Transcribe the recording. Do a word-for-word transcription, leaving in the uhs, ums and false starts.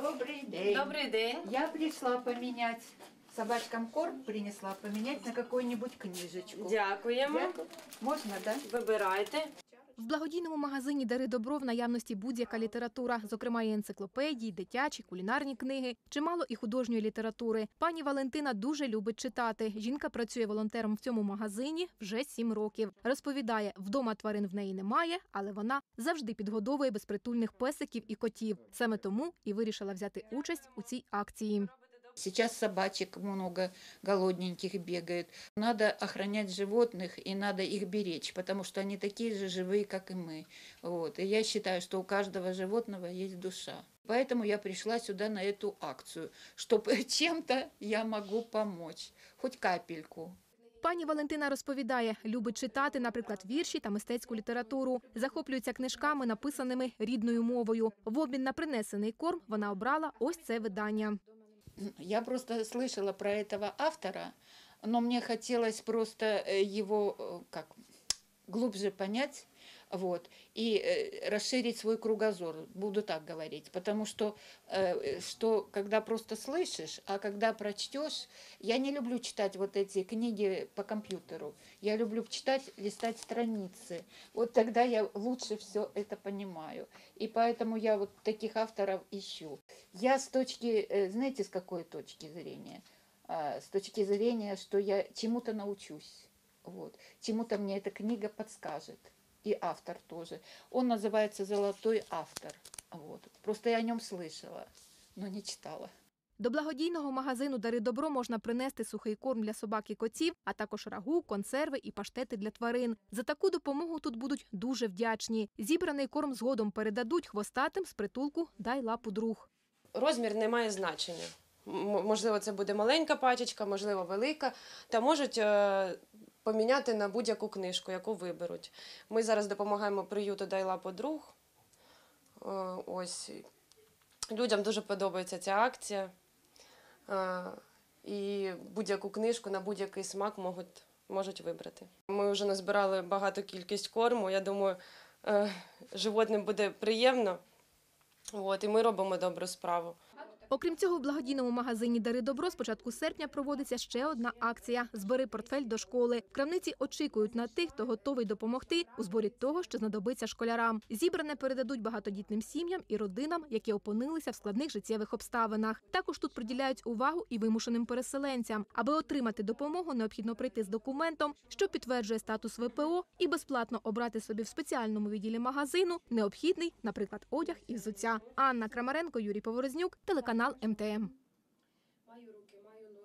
Добрый день. Добрый день. Я пришла поменять собачкам корм, принесла поменять на какую-нибудь книжечку. Дякуємо. Дякую. Можно, да? Вибирайте. В благодійному магазині «Дари добро» в наявності будь-яка література, зокрема і енциклопедії, дитячі, кулінарні книги, чимало і художньої літератури. Пані Валентина дуже любить читати. Жінка працює волонтером в цьому магазині вже сім років. Розповідає, вдома тварин в неї немає, але вона завжди підгодовує безпритульних песиків і котів. Саме тому і вирішила взяти участь у цій акції. Сейчас собачек много голодненьких бегает. Надо охранять животных и надо их беречь, потому что они такие же живые, как и мы. Вот. И я считаю, что у каждого животного есть душа. Поэтому я пришла сюда на эту акцию, чтобы чем-то я могу помочь, хоть капельку. Пані Валентина розповідає, любить читати, наприклад, вірші та мистецьку літературу. Захоплюється книжками, написаними рідною мовою. В обмін на принесений корм вона обрала ось це видання. Я просто слышала про этого автора, но мне хотелось просто его как, глубже понять, вот, и расширить свой кругозор, буду так говорить. Потому что, что когда просто слышишь, а когда прочтешь, я не люблю читать вот эти книги по компьютеру, я люблю читать, листать страницы. Вот тогда я лучше все это понимаю. И поэтому я вот таких авторов ищу. Я с точки, знаете, с какой точки зрения? С точки зрения, что я чему-то научусь, вот, чему-то мне эта книга подскажет. И автор тоже. Он называется «Золотой автор». Вот. Просто я о нем слышала, но не читала. До благодійного магазину «Дари добро» можна принести сухий корм для собак і котів, а також рагу, консерви і паштети для тварин. За таку допомогу тут будуть дуже вдячні. Зібраний корм згодом передадуть хвостатим з притулку «Дай лапу друг». Розмір не має значення. Можливо, це буде маленька пачечка, можливо, велика. Та можуть поміняти на будь-яку книжку, яку виберуть. Ми зараз допомагаємо приюту «Дай лапу друг». Ось. Людям дуже подобається ця акція. І будь-яку книжку на будь-який смак можуть, можуть вибрати. Ми вже назбирали багато кількість корму. Я думаю, животним буде приємно. От, і ми робимо добру справу. Окрім цього, в благодійному магазині «Дари добро» з початку серпня проводиться ще одна акція «Збери портфель до школи». В крамниці очікують на тих, хто готовий допомогти у зборі того, що знадобиться школярам. Зібране передадуть багатодітним сім'ям і родинам, які опинилися в складних життєвих обставинах. Також тут приділяють увагу і вимушеним переселенцям. Аби отримати допомогу, необхідно прийти з документом, що підтверджує статус ве пе о, і безплатно обрати собі в спеціальному відділі магазину необхідний, наприклад, одяг і взуття. Анна Крамаренко, Юрій Поворознюк, телеканал ем те ем. Маю руки, маю ноги.